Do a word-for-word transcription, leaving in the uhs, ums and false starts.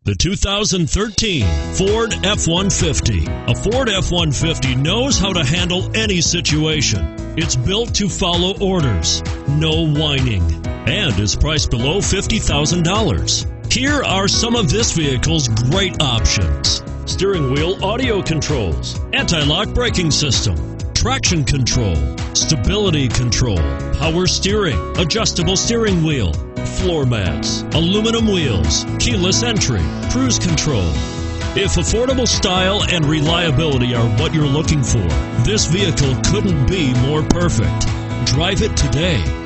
The two thousand thirteen Ford F one fifty. A Ford F one fifty knows how to handle any situation. It's built to follow orders, no whining, and is priced below fifty thousand dollars. Here are some of this vehicle's great options: steering wheel audio controls, anti-lock braking system, traction control, stability control, power steering, adjustable steering wheel, floor mats, aluminum wheels, keyless entry, cruise control. If affordable style and reliability are what you're looking for, this vehicle couldn't be more perfect. Drive it today.